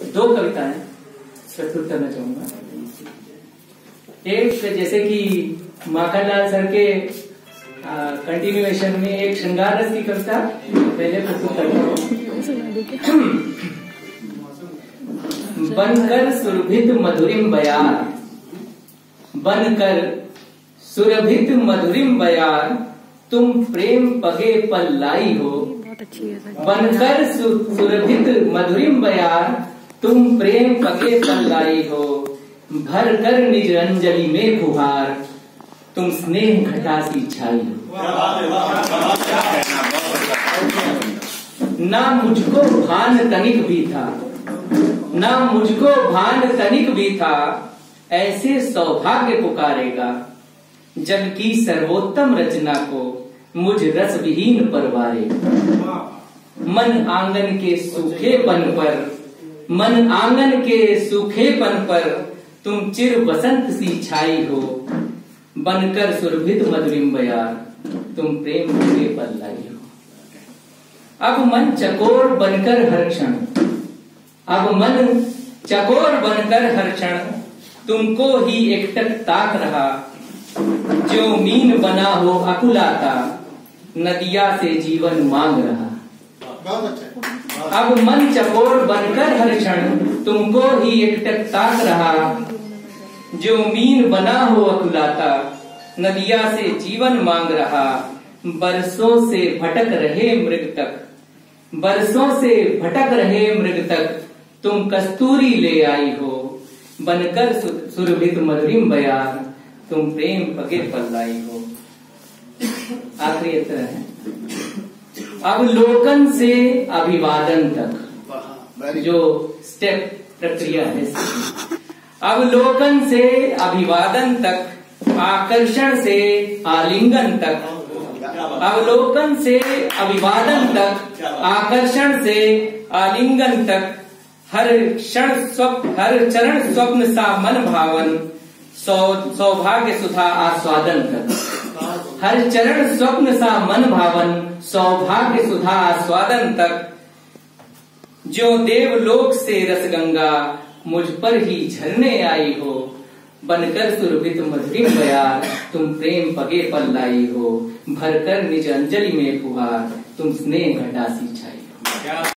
दो कविताएं प्रस्तुत करना चाहूंगा। एक जैसे कि माखनलाल सर के कंटिन्यूएशन में एक श्रृंगार रस की कविता पहले प्रस्तुत करता हूँ। बनकर सुरभित मधुरिम बयार, बनकर सुरभित मधुरिम बयार, तुम प्रेम पगे पल लाई हो। बनकर सुरभित मधुरिम बयार, तुम प्रेम पगे पल लाई हो। भर कर निज अंजलि में फुहार, तुम स्नेह घटा सी छाई हो। ना मुझको भान तनिक भी था, ना मुझको भान तनिक भी था, ऐसे सौभाग्य पुकारेगा। जग की सर्वोत्तम रचना को मुझ रस विहीन परवारेगा। मन आंगन के सूखेपन पर, मन आंगन के सूखेपन पर, तुम चिर बसंत सी छाई हो। बनकर सुरभित मधुरिम बयार, तुम प्रेम के पल लाई हो। अब मन चकोर बनकर हर क्षण, अब मन चकोर बनकर हर क्षण, तुमको ही एकटक ताक रहा। जो मीन बना हो अकुलाता, नदिया से जीवन मांग रहा। अब मन चकोर बनकर हर क्षण, तुमको ही एकटक ताक रहा। जो मीन बना हो अकुलाता, नदिया से जीवन मांग रहा। बरसों से भटक रहे मृग तक, बरसों से भटक रहे मृग तक, तुम कस्तूरी ले आई हो। बनकर सुरभित मधुरिम बयार, तुम प्रेम पगे पल लाई हो। आखिरी उत्तर है। अवलोकन से अभिवादन तक, जो स्टेप प्रक्रिया है। अवलोकन से अभिवादन तक, आकर्षण से आलिंगन तक। अवलोकन से अभिवादन तक, आकर्षण से आलिंगन तक, हर क्षण स्वप्न, हर चरण स्वप्न सा मन भावन, सौभाग्य सुधा आस्वादन तक। हर चरण स्वप्न सा मन भावन, सौभाग्य सुधा आस्वादन तक। जो देवलोक से रसगंगा, मुझ पर ही झरने आई हो। बनकर सुरभित मधुरिम बयार, तुम प्रेम पगे पल लाई हो। भरकर निज अंजलि में फुहार, तुम स्नेह घटा सी छाई हो।